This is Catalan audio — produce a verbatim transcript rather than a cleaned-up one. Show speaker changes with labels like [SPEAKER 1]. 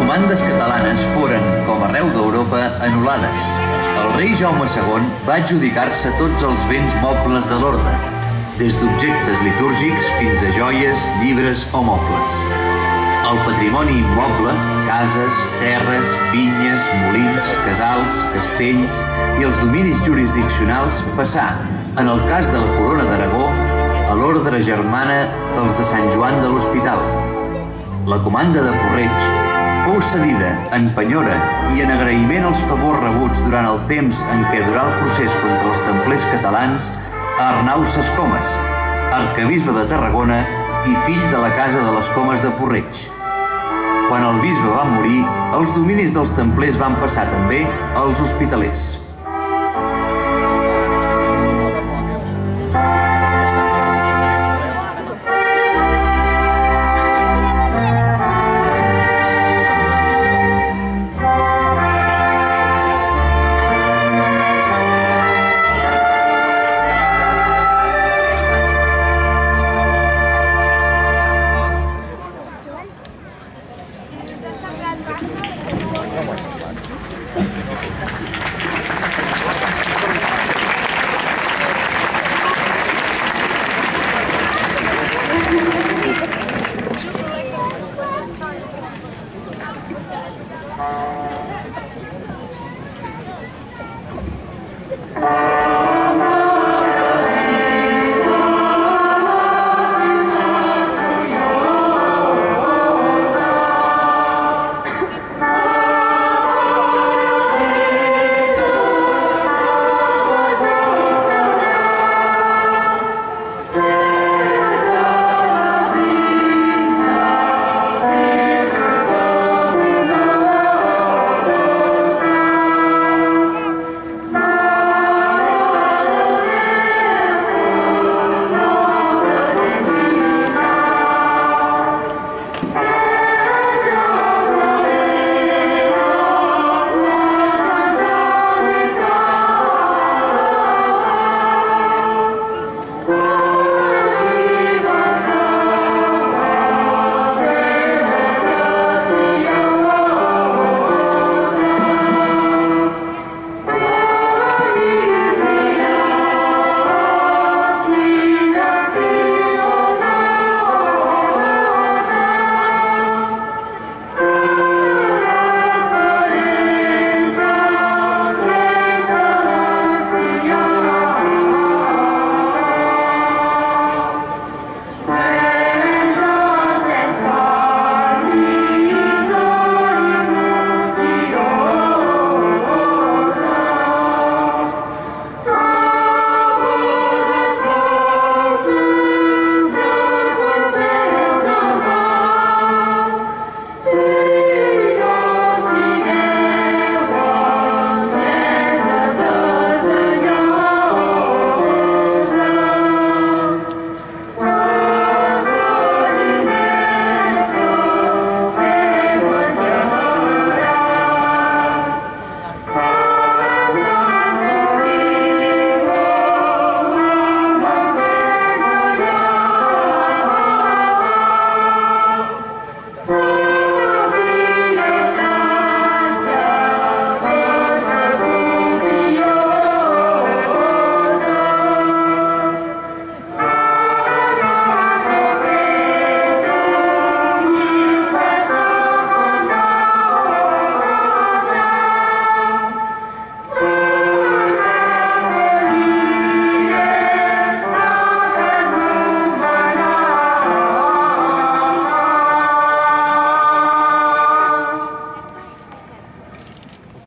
[SPEAKER 1] comandes catalanes foren, com arreu d'Europa, anul·lades. El rei Jaume segon va adjudicar-se tots els béns mobles de l'orde, des d'objectes litúrgics fins a joies, llibres o mobles. El patrimoni immoble, cases, terres, vinyes, molins, casals, castells i els dominis jurisdiccionals passà, en el cas de la Corona d'Aragó, a l'ordre germana dels de Sant Joan de l'Hospital. La comanda de Porreig fou cedida en penyora i en agraïment als favors rebuts durant el temps en què durà el procés contra els templers catalans a Arnau Ses Comes, arquebisbe de Tarragona i fill de la casa de les Comes de Porreig. Quan el bisbe va morir, els dominis dels templers van passar també als hospitalers.